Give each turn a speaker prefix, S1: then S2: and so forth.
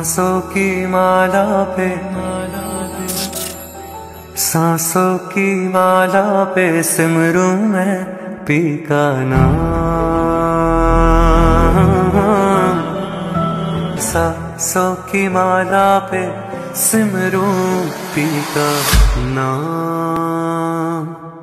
S1: सांसों की माला पे, सांसों की माला पे सिमरूं मैं पी का नाम। सांसों की माला पे सिमरूं पी का नाम।